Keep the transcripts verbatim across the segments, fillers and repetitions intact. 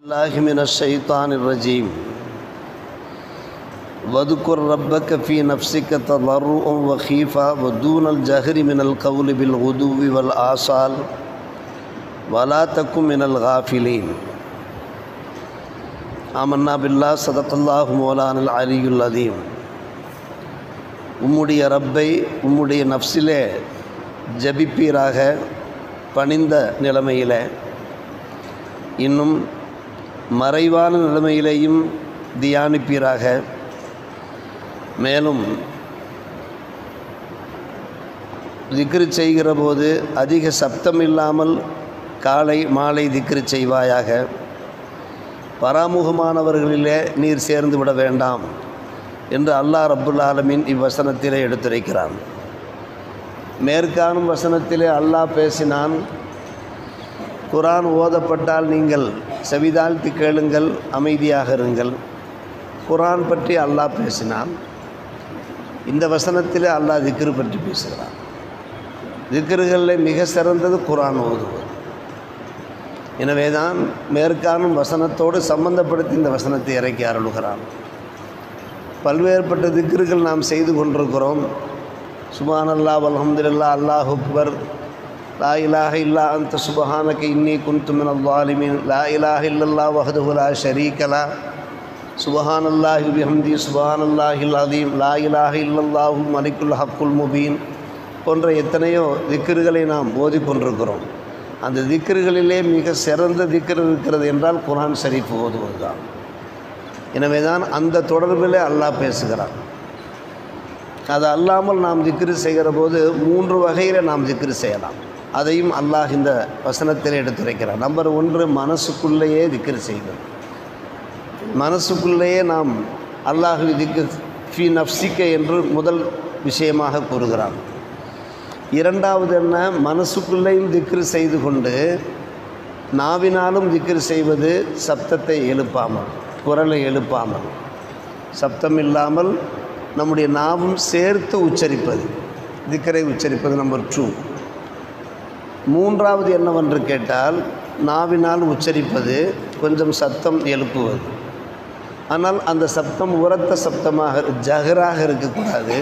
الله من الشيطان الرجيم وذكر ربك في نفسك تضرعا وخيفا ودون الجهر من القول بالغدو والآصال ولا تكن من الغافلين آمنا بالله صدق الله مولانا العلي العظيم. உம்முடைய ரப்பை உம்முடைய நஃப்ஸிலே ஜபிப்பீராக பணிந்த நிலைமையில், இன்னும் மறைவான நிலைமையிலேயும் தியானிப்பீராக. மேலும் திக்ரு செய்கிற போது அதிக சப்தம் இல்லாமல் காலை மாலை திக்ரு செய்வாயாக. பராமுகமானவர்களிலே நீர் சேர்ந்து விட வேண்டாம் என்று அல்லாஹ் ரப்புல் ஆலமீன் இவ்வசனத்திலே எடுத்துரைக்கிறான். மேற்காணும் வசனத்திலே அல்லாஹ் பேசினான், குர்ஆன் ஓதப்பட்டால் நீங்கள் செவிதாழ்த்தி கேளுங்கள், அமைதியாக இருங்கள். குர்ஆன் பற்றி அல்லாஹ் பேசினான். இந்த வசனத்திலே அல்லாஹ் திக்ரு பற்றி பேசுகிறான். திக்ருகளில் மிக சிறந்தது குர்ஆன் ஓதுவது. எனவே தான் மேற்காணும் வசனத்தோடு சம்பந்தப்படுத்தி இந்த வசனத்தை இறக்கி அருளுகிறான். பல்வேறுபட்ட திக்ருகள் நாம் செய்து கொண்டிருக்கிறோம். சுப்ஹானல்லாஹ் வல்ஹம்துலில்லாஹ் அல்லாஹு அக்பர், லா இலாஹ இல்லா அன்த சுப்ஹானக இன்னி குன்து மினல் ஸாலிமீன், லா இலாஹ இல்லல்லாஹ் வஹ்தஹு லா ஷரீக லஹ், சுப்ஹானல்லாஹி பிஹம்தி சுப்ஹானல்லாஹில் அஸீம், லா இலாஹ இல்லல்லாஹுல் மலிக்குல் ஹக்குல் முபீன் போன்ற எத்தனையோ திக்ருகளை நாம் ஓதிக்கொண்டிருக்கிறோம். அந்த திக்ருகளிலே மிக சிறந்த திக்ரு இருக்கிறது என்றால் குர்ஆன் ஷரீஃப் ஓதுவது தான். எனவே தான் அந்த தொடர்பிலே அல்லாஹ் பேசுகிறான். அது அல்லாமல் நாம் திக்ரு செய்கிற போது மூன்று வகையில் நாம் திக்ரு செய்யலாம். அதையும் அல்லாஹ் இந்த வசனத்தில் எடுத்துரைக்கிறான். நம்பர் ஒன்று, மனசுக்குள்ளேயே திக்ரு செய்வது. மனசுக்குள்ளேயே நாம் அல்லாஹ் திக்ரு ஃபி நஃப்ஸிக என்று முதல் விஷயமாக கூறுகிறான். இரண்டாவது என்ன, மனசுக்குள்ளேயும் திக்ரு செய்து கொண்டு நாவினாலும் திக்ரு செய்வது, சப்தத்தை எழுப்பாமல், குரலை எழுப்பாமல், சப்தம் இல்லாமல் நம்முடைய நாவும் சேர்த்து உச்சரிப்பது, திக்ரை உச்சரிப்பது நம்பர் டூ. மூன்றாவது என்னவென்று கேட்டால், நாவினால் உச்சரிப்பது, கொஞ்சம் சத்தம் எழுப்புவது. ஆனால் அந்த சப்தம் உரத்த சப்தமாக, ஜஹராக இருக்கக்கூடாது,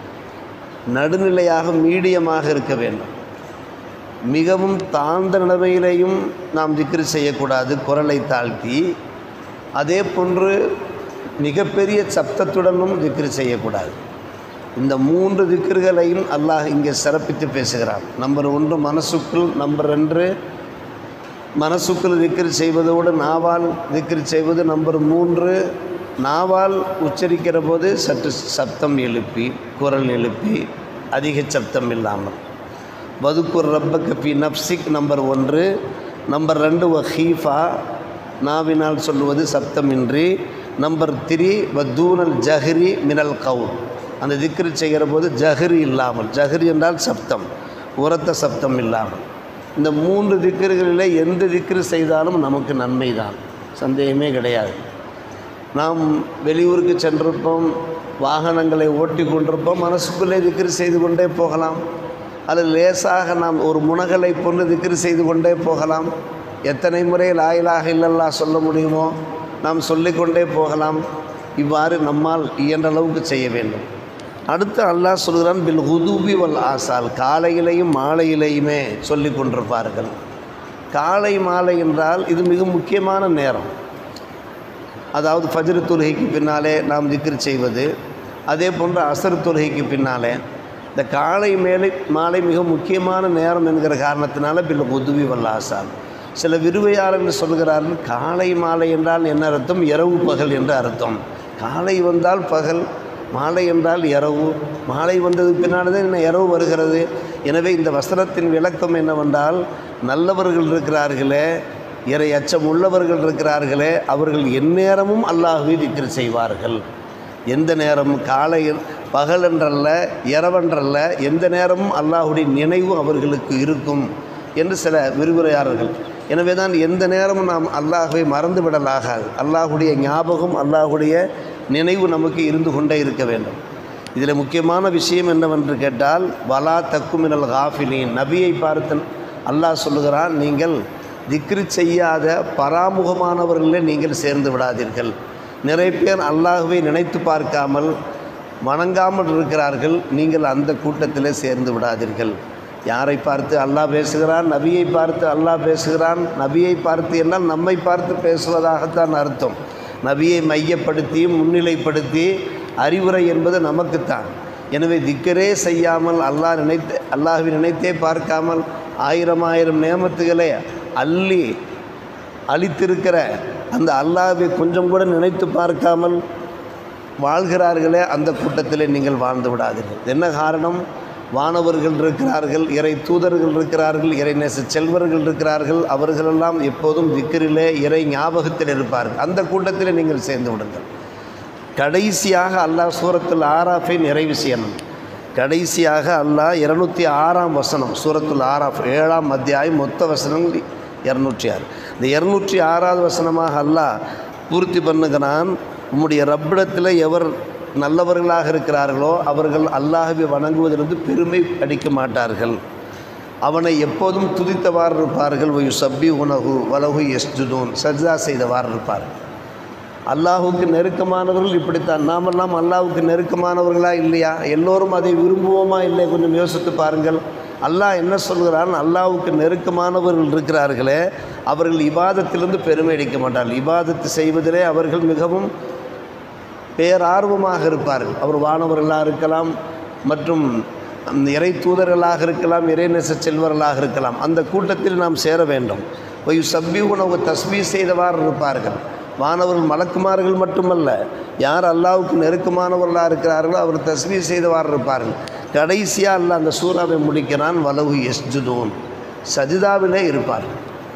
நடுநிலையாக மீடியமாக இருக்க வேண்டும். மிகவும் தாழ்ந்த நிலைமையிலையும் நாம் திக்ரு செய்யக்கூடாது, குரலை தாழ்த்தி. அதே போன்று மிகப்பெரிய சப்தத்துடனும் திக்ரு செய்யக்கூடாது. இந்த மூன்று திக்ருகளையும் அல்லாஹ் இங்கே சிறப்பித்து பேசுகிறான். நம்பர் ஒன்று மனசுக்குள், நம்பர் ரெண்டு மனசுக்குள் திக்ரு செய்வதோடு நாவால் திக்ரு செய்வது, நம்பர் மூன்று நாவால் உச்சரிக்கிற போது சற்று சப்தம் எழுப்பி, குரல் எழுப்பி, அதிக சப்தம் இல்லாமல். வதுக்குர் ரப்பக ஃபி நஃப்ஸிக் நம்பர் ஒன்று. நம்பர் ரெண்டு வஹீஃபா, நாவினால் சொல்லுவது சப்தமின்றி. நம்பர் த்ரீ வதூனல் ஜஹ்ரி மினல் கவுல், அந்த திக்ரு செய்கிற போது ஜஹ்ரி இல்லாமல், ஜஹ்ரி என்றால் சப்தம், உரத்த சப்தம் இல்லாமல். இந்த மூன்று திக்ருகளில் எந்த திக்ரு செய்தாலும் நமக்கு நன்மை தான், சந்தேகமே கிடையாது. நாம் வெளியூருக்கு சென்றிருப்போம், வாகனங்களை ஓட்டி கொண்டிருப்போம், மனசுக்குள்ளே திக்ரு செய்து கொண்டே போகலாம். அல்லது லேசாக நாம் ஒரு முனகலை கொண்டு திக்ரு செய்து கொண்டே போகலாம். எத்தனை முறை லா இலாஹ இல்லல்லாஹ் சொல்ல முடியுமோ நாம் சொல்லிக்கொண்டே போகலாம். இவ்வாறு நம்மால் இயன்ற அளவுக்கு செய்ய வேண்டும். அடுத்து அல்லாஹ் சொல்கிறான், பில் ஹுதூபி வல் ஆசால், காலையிலையும் மாலையிலையுமே சொல்லி கொண்டிருப்பார்கள். காலை மாலை என்றால் இது மிக முக்கியமான நேரம். அதாவது ஃபஜ்ர் தொழுகைக்கு பின்னாலே நாம் திக்ரு செய்வது, அதே போன்று அஸ்ர் தொழுகைக்கு பின்னாலே. இந்த காலை மேலை மாலை மிக முக்கியமான நேரம் என்கிற காரணத்தினால பில் ஹுதூபி வல் ஆசால். சில விரிவையாளர்கள் சொல்கிறார்கள், காலை மாலை என்றால் என்ன அர்த்தம்? இரவு பகல் என்று அர்த்தம். காலை வந்தால் பகல், மாலை என்றால் இரவு. மாலை வந்ததுக்கு பின்னாடி தான் என்ன இரவு வருகிறது. எனவே இந்த வசனத்தின் விளக்கம் என்னவென்றால், நல்லவர்கள் இருக்கிறார்களே, இறை அச்சம் உள்ளவர்கள் இருக்கிறார்களே, அவர்கள் எந்நேரமும் அல்லாஹ்வை திக்ரு செய்வார்கள். எந்த நேரம், காலை பகல் என்றல்ல, இரவென்றல்ல, எந்த நேரமும் அல்லாஹுடைய நினைவு அவர்களுக்கு இருக்கும் என்று சில விரிவுரையாளர்கள். எனவே தான் எந்த நேரமும் நாம் அல்லாஹ்வை மறந்து விடலாகாது. அல்லாஹுடைய ஞாபகம், அல்லாஹுடைய நினைவு நமக்கு இருந்து கொண்டே இருக்க வேண்டும். இதில் முக்கியமான விஷயம் என்னவென்று கேட்டால், வலா தக்கு மினல் காஃபிலீன், நபியை பார்த்து அல்லாஹ் சொல்லுகிறான், நீங்கள் திக்ரு செய்யாத பராமுகமானவர்களே நீங்கள் சேர்ந்து விடாதீர்கள். நிறைய பேர் அல்லாஹ்வை நினைத்து பார்க்காமல் வணங்காமல் இருக்கிறார்கள். நீங்கள் அந்த கூட்டத்தில் சேர்ந்து விடாதீர்கள். யாரை பார்த்து அல்லாஹ் பேசுகிறான்? நபியை பார்த்து அல்லாஹ் பேசுகிறான். நபியை பார்த்து என்னால் நம்மை பார்த்து பேசுவதாகத்தான் அர்த்தம். நபியை மையப்படுத்தி முன்னிலைப்படுத்தி அறிவுரை என்பது நமக்குத்தான். எனவே திக்கரே செய்யாமல் அல்லாஹ் நினைத்து அல்லாஹ்வை நினைத்தே பார்க்காமல் ஆயிரம் ஆயிரம் நேமத்துகளை அள்ளி அளித்திருக்கிற அந்த அல்லாஹ்வை கொஞ்சம் கூட நினைத்து பார்க்காமல் வாழ்கிறார்களே, அந்த கூட்டத்திலே நீங்கள் வாழ்ந்து விடாதீர்கள். என்ன காரணம்? வானவர்கள் இருக்கிறார்கள், இறை தூதர்கள் இருக்கிறார்கள், இறை நேச செல்வர்கள் இருக்கிறார்கள். அவர்களெல்லாம் எப்போதும் திக்ரிலே இறை ஞாபகத்தில் இருப்பார்கள். அந்த கூட்டத்தில் நீங்கள் சேர்ந்து விடுங்கள். கடைசியாக அல்லாஹ் சூரத்துல் ஆராஃபை நிறைவு செய்யணும். கடைசியாக அல்லாஹ் இருநூற்றி ஆறாம் வசனம், சூரத்துல் ஆராஃப் ஏழாம் அத்தியாயம், மொத்த வசனங்கள் இரநூற்றி ஆறு. இந்த இரநூற்றி ஆறாவது வசனமாக அல்லாஹ் பூர்த்தி பண்ணுகிறான், உம்முடைய ரப்பிடத்தில் எவர் நல்லவர்களாக இருக்கிறார்களோ அவர்கள் அல்லாஹ்வை வணங்குவதிலிருந்து பெருமை அடிக்க மாட்டார்கள். அவனை எப்போதும் துதித்தவாறு இருப்பார்கள். ஒயு சப்பி உணகு வலகு எஸ்ஜுதூன், சஜ்தா செய்தவாறு இருப்பார்கள். அல்லாஹுக்கு நெருக்கமானவர்கள் இப்படித்தான். நாமெல்லாம் அல்லாஹுக்கு நெருக்கமானவர்களா இல்லையா? எல்லோரும் அதை விரும்புவோமா இல்லை? கொஞ்சம் யோசித்து பாருங்கள். அல்லாஹ் என்ன சொல்கிறான்? அல்லாஹுக்கு நெருக்கமானவர்கள் இருக்கிறார்களே அவர்கள் இபாதத்திலிருந்து பெருமை அடிக்க மாட்டார்கள். இபாதத்து செய்வதிலே அவர்கள் மிகவும் பேரார்வமாக இருப்பார்கள். அவர் வானவர்களாக இருக்கலாம், மற்றும் இறை தூதர்களாக இருக்கலாம், இறைநேச செல்வர்களாக இருக்கலாம். அந்த கூட்டத்தில் நாம் சேர வேண்டும். ஒய் சப்பி உணவு தஸ்பீ செய்தவாறு இருப்பார்கள். வானவர்கள் மலக்குமார்கள் மட்டுமல்ல, யார் அல்லாஹ்வுக்கு நெருக்கமானவர்களாக இருக்கிறார்களோ அவர் தஸ்பீ செய்தவாறு இருப்பார்கள். கடைசியாக அல்லாஹ் அந்த சூறாவை முடிக்கிறான், வலகு எஸ்ஜுதூன், சஜிதாவிலே இருப்பார்கள்.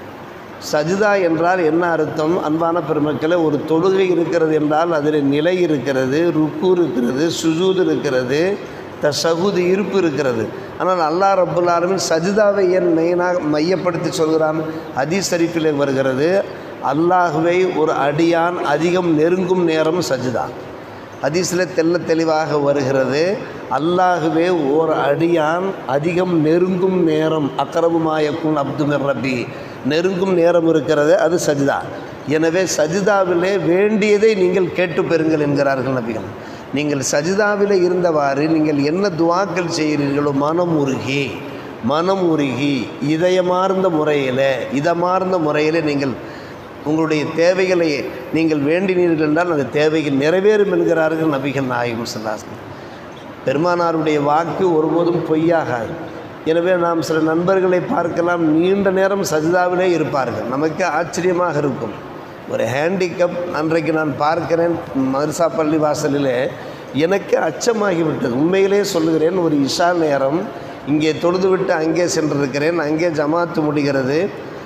சஜிதா என்றால் என்ன அர்த்தம்? அன்பான பெருமக்களே, ஒரு தொழுகை இருக்கிறது என்றால் அதில் நிலை இருக்கிறது, ருக்கு இருக்கிறது, சுஜூது இருக்கிறது, தஷஹுது இருப்பு இருக்கிறது. ஆனால் அல்லாஹ் ரப்புல் ஆலமீன் சஜிதாவை ஏன் மெயினாக மையப்படுத்தி சொல்கிறான்? ஹதீஸ் ஷரீஃபிலே வருகிறது, அல்லாஹ்வை ஒரு அடியான் அதிகம் நெருங்கும் நேரம் சஜிதா. ஹதீஸில் தெல்ல தெளிவாக வருகிறது, அல்லாஹ்வே ஓர் அடியான் அதிகம் நெருங்கும் நேரம், அக்ரபுமாயக்கும் அப்துமிர் ரப்பி, நெருங்கும் நேரம் இருக்கிறது, அது சஜிதா. எனவே சஜிதாவிலே வேண்டியதை நீங்கள் கேட்டு பெறுங்கள் என்கிறார்கள் நபிகள். நீங்கள் சஜிதாவிலே இருந்தவாறு நீங்கள் என்ன துவாக்கள் செய்கிறீர்களோ மனம் உருகி மனம் உருகி இதயமார்ந்த முறையில் இதமார்ந்த முறையில் நீங்கள் உங்களுடைய தேவைகளை நீங்கள் வேண்டினீர்கள் என்றால் அந்த தேவைகள் நிறைவேறும் என்கிறார்கள் நபிகள் நாயகம் ஸல்லல்லாஹு அலைஹி வஸல்லம். பெருமானாருடைய வாக்கு ஒருபோதும் பொய்யாகாது. எனவே நாம் சில நண்பர்களை பார்க்கலாம், நீண்ட நேரம் சஜிதாவிலே இருப்பார்கள். நமக்கு ஆச்சரியமாக இருக்கும். ஒரு ஹேண்டிகப் அன்றைக்கு நான் பார்க்கிறேன் மதரசா பள்ளி வாசலிலே, எனக்கு அச்சமாகிவிட்டது. உண்மையிலே சொல்லுகிறேன், ஒரு இஷா நேரம் இங்கே தொழுதுவிட்டு அங்கே சென்றிருக்கிறேன். அங்கே ஜமாத்து முடிகிறது.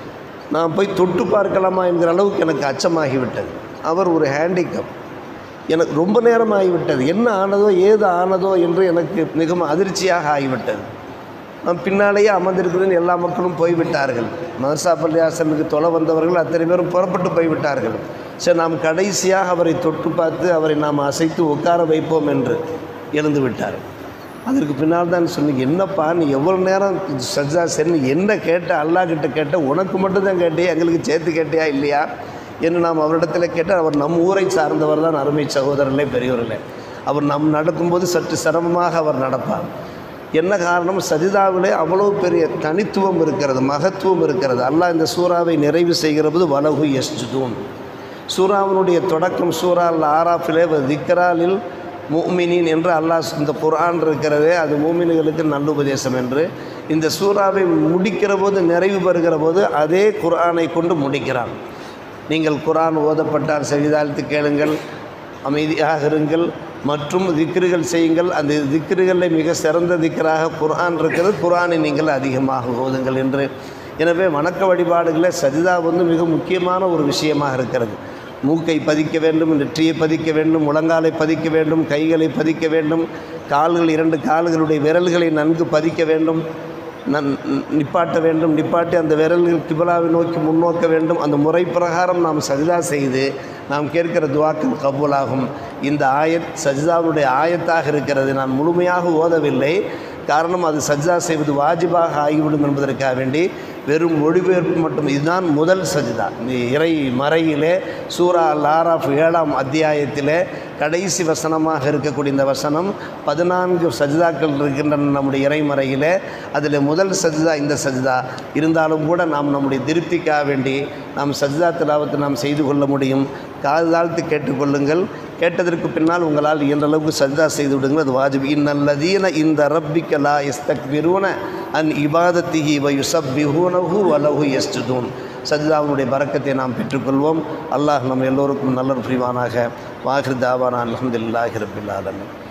நான் போய் தொட்டு பார்க்கலாமா என்கிற அளவுக்கு எனக்கு அச்சமாகிவிட்டது. அவர் ஒரு ஹேண்டிகப். எனக்கு ரொம்ப நேரம் ஆகிவிட்டது. என்ன ஆனதோ ஏது ஆனதோ என்று எனக்கு மிகவும் அதிர்ச்சியாக ஆகிவிட்டது. நான் பின்னாலேயே அமர்ந்திருக்கிறேன். எல்லா மக்களும் போய்விட்டார்கள். மதரசா பள்ளி ஆசனுக்கு தொலை வந்தவர்கள் அத்தனை பேரும் புறப்பட்டு போய்விட்டார்கள். சரி, நாம் கடைசியாக அவரை தொட்டு பார்த்து அவரை நாம் அசைத்து உட்கார வைப்போம் என்று எழுந்து விட்டார். அதற்கு பின்னால் தான் சொன்னீங்க, என்னப்பா நீ எவ்வளோ நேரம் சஜ்ஜா சரி என்ன கேட்ட? அல்லாஹ் கிட்ட கேட்ட, உனக்கு மட்டும்தான் கேட்டியா, எங்களுக்கு சேர்த்து கேட்டியா இல்லையா என்று நாம் அவரிடத்தில் கேட்டால், அவர் நம் ஊரை சார்ந்தவர் தான். அருமை சகோதரர்களே, பெரியவர்களே, அவர் நம் நடக்கும்போது சற்று சிரமமாக அவர் நடப்பார். என்ன காரணம்? சஜிதாவிலே அவ்வளோ பெரிய தனித்துவம் இருக்கிறது, மகத்துவம் இருக்கிறது. அல்லாஹ் இந்த சூறாவை நிறைவு செய்கிற போது வலகு எஸ்ஜுதூன், சூறாவினுடைய தொடக்கம் சூரா அல் ஆராஃபிலே திக்ராலில் முஃமினீன் என்று அல்லாஹ் இந்த குர்ஆன் இருக்கிறதே, அது மூமின்களுக்கு நல்லுபதேசம் என்று. இந்த சூறாவை முடிக்கிற போது, நிறைவு பெறுகிற போது அதே குர்ஆனை கொண்டு முடிக்கிறான். நீங்கள் குர்ஆன் ஓதப்பட்டால் செவிதாழ்த்து கேளுங்கள், அமைதியாக இருங்கள், மற்றும் திக்ருகள் செய்யுங்கள். அந்த திக்ருகளில் மிக சிறந்த திக்ராக குர்ஆன் இருக்கிறது. குர்ஆனை நீங்கள் அதிகமாக ஓதுங்கள் என்று. எனவே வணக்க வழிபாடுகளில் சஜிதா வந்து மிக முக்கியமான ஒரு விஷயமாக இருக்கிறது. மூக்கை பதிக்க வேண்டும், நெற்றியை பதிக்க வேண்டும், முழங்காலை பதிக்க வேண்டும், கைகளை பதிக்க வேண்டும், கால்கள் இரண்டு கால்களுடைய விரல்களை நன்கு பதிக்க வேண்டும், நன் நிப்பாட்ட வேண்டும். நிப்பாட்டி அந்த விரல்கள் கிபிலாவை நோக்கி முன்னோக்க வேண்டும். அந்த முறை பிரகாரம் நாம் சஜிதா செய்து நாம் கேட்கிற துவாக்கள் கபூலாகும். இந்த ஆயத் சஜிதாவுடைய ஆயத்தாக இருக்கிறது. நான் முழுமையாக ஓதவில்லை, காரணம் அது சஜ்ஜா செய்வது வாஜிபாக ஆகிவிடும் என்பதற்காக வேண்டி வெறும் மொழிபெயர்ப்பு மட்டும். இதுதான் முதல் சஜிதா. இறை மறையிலே சூரா அல் ஆராஃப் ஏழாம் அத்தியாயத்திலே கடைசி வசனமாக இருக்கக்கூடிய இந்த வசனம் பதினான்கு சஜிதாக்கள் இருக்கின்றன நம்முடைய இறைமறையிலே. அதில் முதல் சஜிதா இந்த சஜிதா. இருந்தாலும் கூட நாம் நம்முடைய திருப்திக்காக வேண்டி நாம் சஜிதா திலாவத்தை நாம் செய்து கொள்ள முடியும். காது தாழ்த்து கேட்டுக்கொள்ளுங்கள். கேட்டதற்கு பின்னால் உங்களால் இயன்றளவுக்கு சஜிதா செய்து விடுங்கள். அது வாஜிப். இன்னல்லதீன இந்த ரப்பிக்க லா யஸ்தக்பிரூன அன் இபாதத்திஹி வ யுஸப்பிஹூனஹு வ லஹு யஸ்ஜுதூன். சஜிதாவுடைய பரக்கத்தை நாம் பெற்றுக்கொள்வோம். அல்லாஹ் நம்ம எல்லோருக்கும் நல்ல புரிவானாக. வாஹிர் தாவானா அல்ஹம்துலில்லாஹி ரப்பில் ஆலமீன்.